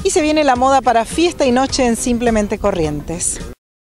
Y se viene la moda para fiesta y noche en Simplemente Corrientes.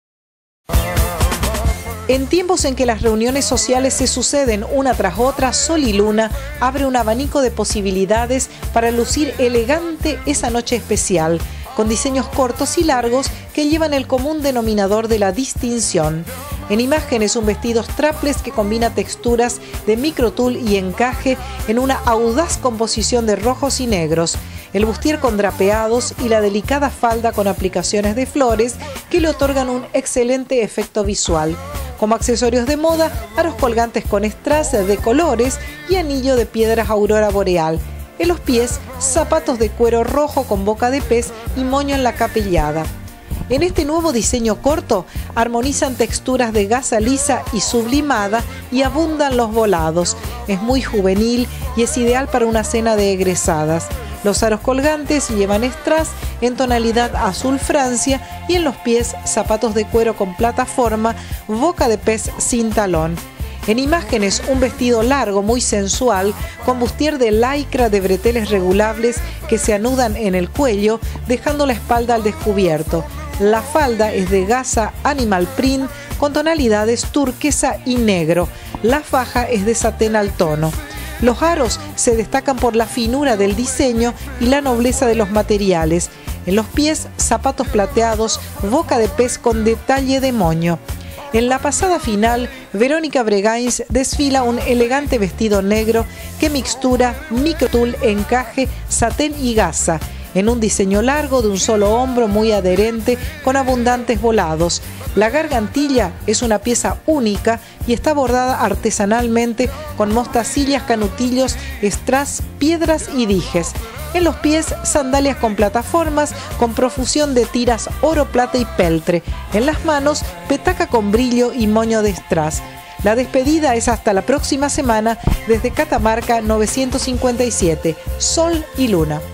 En tiempos en que las reuniones sociales se suceden una tras otra, Sol y Luna abre un abanico de posibilidades para lucir elegante esa noche especial, con diseños cortos y largos que llevan el común denominador de la distinción. En imágenes, un vestido strapless que combina texturas de microtul y encaje en una audaz composición de rojos y negros, el bustier con drapeados y la delicada falda con aplicaciones de flores que le otorgan un excelente efecto visual. Como accesorios de moda, aros colgantes con strass de colores y anillo de piedras aurora boreal. En los pies, zapatos de cuero rojo con boca de pez y moño en la capellada. En este nuevo diseño corto, armonizan texturas de gasa lisa y sublimada y abundan los volados. Es muy juvenil y es ideal para una cena de egresadas. Los aros colgantes llevan strass en tonalidad azul Francia y en los pies zapatos de cuero con plataforma, boca de pez sin talón. En imágenes, un vestido largo muy sensual con bustier de lycra de breteles regulables que se anudan en el cuello, dejando la espalda al descubierto. La falda es de gasa animal print con tonalidades turquesa y negro. La faja es de satén al tono. Los aros se destacan por la finura del diseño y la nobleza de los materiales. En los pies, zapatos plateados, boca de pez con detalle de moño. En la pasada final, Verónica Bregains desfila un elegante vestido negro que mixtura microtul, encaje, satén y gasa, en un diseño largo de un solo hombro muy adherente con abundantes volados. La gargantilla es una pieza única y está bordada artesanalmente con mostacillas, canutillos, strass, piedras y dijes. En los pies, sandalias con plataformas con profusión de tiras oro, plata y peltre. En las manos, petaca con brillo y moño de strass. La despedida es hasta la próxima semana desde Catamarca 957, Sol y Luna.